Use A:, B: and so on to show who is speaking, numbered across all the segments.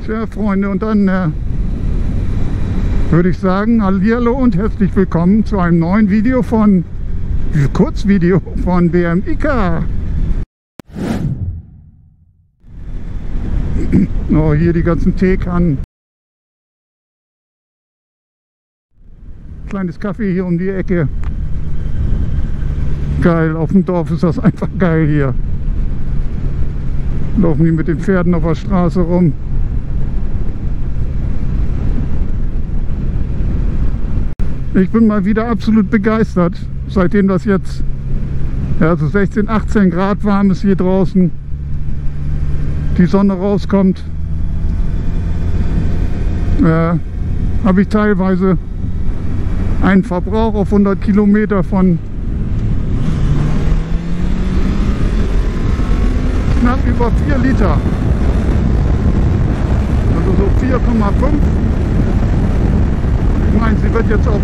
A: Tja, Freunde, und dann würde ich sagen, hallihallo und herzlich willkommen zu einem neuen Video Kurzvideo von BMIK. Oh, hier die ganzen Teekannen. Kleines Café hier um die Ecke. Geil, auf dem Dorf ist das einfach geil hier. Laufen die mit den Pferden auf der Straße rum. Ich bin mal wieder absolut begeistert, seitdem das jetzt so 16, 18 Grad warm ist hier draußen, die Sonne rauskommt, habe ich teilweise einen Verbrauch auf 100 Kilometer von knapp über 4 Liter, also so 4,5. Ich meine, sie wird jetzt auf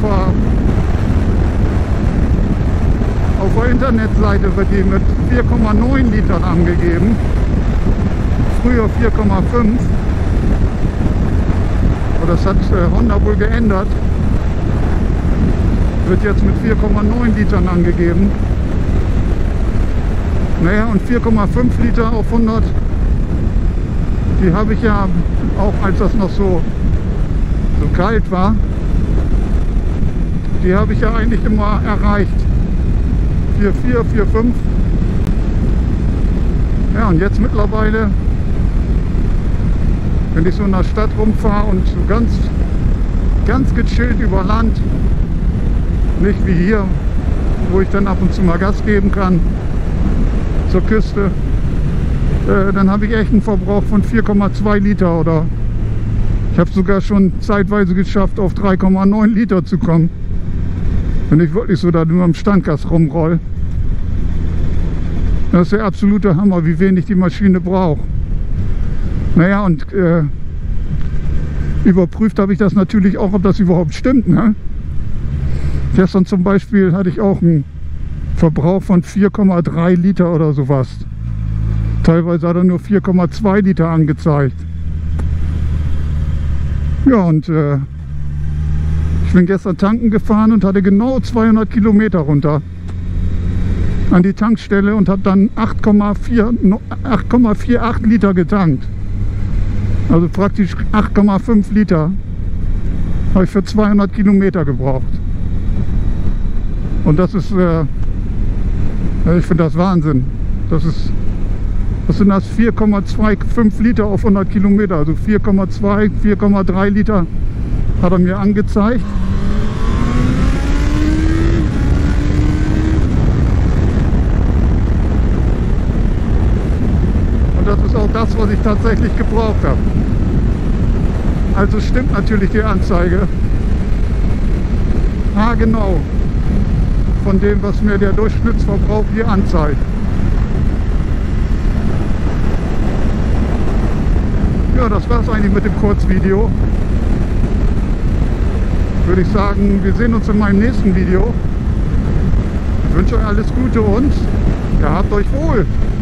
A: der Internetseite wird die mit 4,9 Litern angegeben, früher 4,5. Aber das hat Honda wohl geändert, wird jetzt mit 4,9 Litern angegeben. Naja, und 4,5 Liter auf 100, die habe ich ja auch, als das noch so kalt war, die habe ich ja eigentlich immer erreicht. 4,4, 4,5. Ja, und jetzt mittlerweile, wenn ich so in der Stadt rumfahre und so ganz gechillt über Land, nicht wie hier, wo ich dann ab und zu mal Gas geben kann, zur Küste, dann habe ich echt einen Verbrauch von 4,2 Liter oder ich habe sogar schon zeitweise geschafft, auf 3,9 Liter zu kommen, wenn ich wirklich so da nur am Standgas rumroll. Das ist der absolute Hammer, wie wenig die Maschine braucht. Naja, und überprüft habe ich das natürlich auch, ob das überhaupt stimmt. Ne? Gestern zum Beispiel hatte ich auch einen Verbrauch von 4,3 Liter oder sowas. Teilweise hat er nur 4,2 Liter angezeigt. Ja, und ich bin gestern tanken gefahren und hatte genau 200 Kilometer runter an die Tankstelle und habe dann 8,48 Liter getankt. Also praktisch 8,5 Liter habe ich für 200 Kilometer gebraucht. Und das ist, ich finde das Wahnsinn. Das sind das 4,25 Liter auf 100 Kilometer, also 4,2, 4,3 Liter hat er mir angezeigt. Und das ist auch das, was ich tatsächlich gebraucht habe. Also stimmt natürlich die Anzeige. Genau von dem, was mir der Durchschnittsverbrauch hier anzeigt. Ja, das war es eigentlich mit dem Kurzvideo. Würde ich sagen, wir sehen uns in meinem nächsten Video. Ich wünsche euch alles Gute und habt euch wohl.